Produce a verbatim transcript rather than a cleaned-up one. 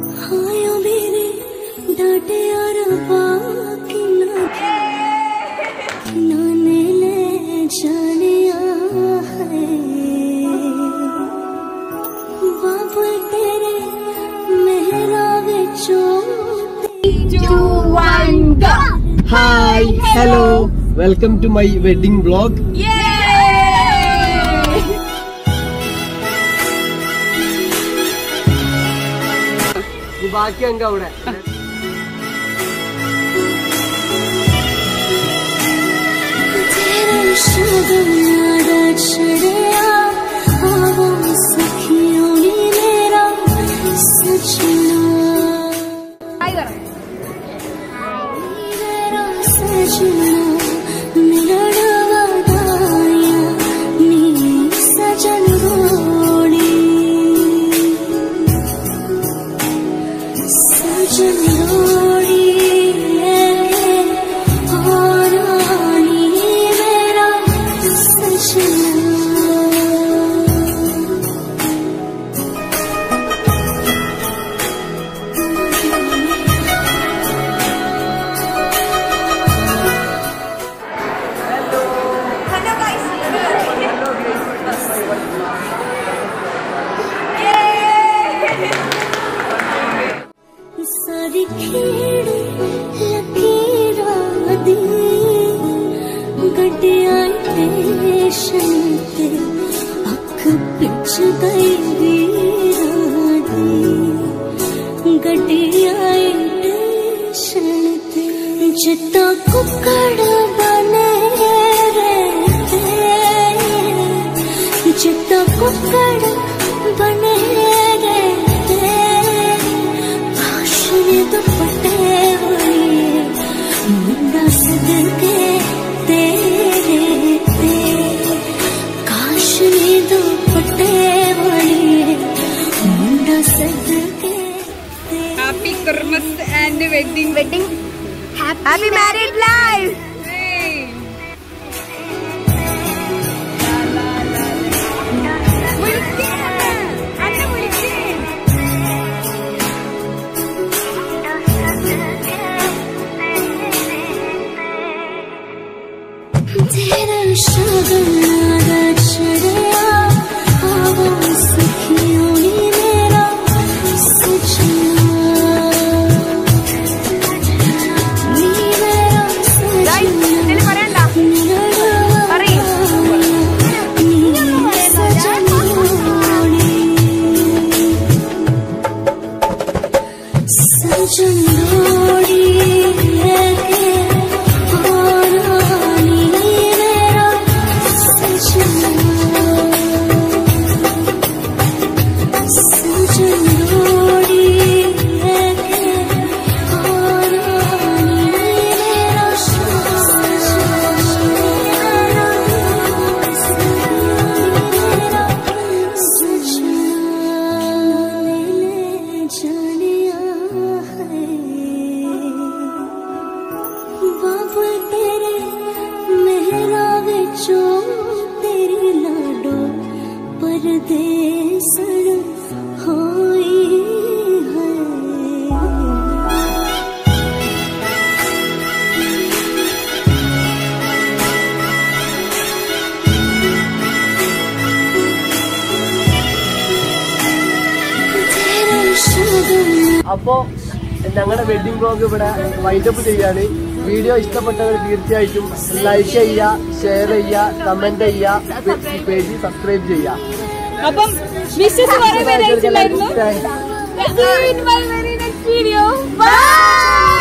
डांटे और बाकी नाने ले जाने है बाबू तेरे मेरा विचों Hi, hello, welcome to my wedding vlog. ബാക്കി അങ്ങ് അവിടെ जितना कुकड़ बने रहते जितना कुकड़ बने रहते काशने दुपट्टे हुए मुंडा सदके तेरे ते काशने दुपट्टे हुए मुंडा सदके happy Christmas and wedding wedding Happy, Happy married life! तेरा शगन चढ़ा हवा सखियों ने मेरा सजना അപ്പോ ഞങ്ങളുടെ വെഡിങ് വ്ലോഗ് ഇവിടെ വൈൻഡപ്പ് ചെയ്യാണ്. വീഡിയോ ഇഷ്ടപ്പെട്ടവർ തീർച്ചയായിട്ടും ലൈക്ക് ചെയ്യുക, ഷെയർ ചെയ്യുക, കമന്റ് ചെയ്യുക, പേജ് സബ്സ്ക്രൈബ് ചെയ്യുക. അപ്പം വിഷസ് വളരെ വെരി നൈസ് ആയിരുന്നു. See you in my very next video. Bye.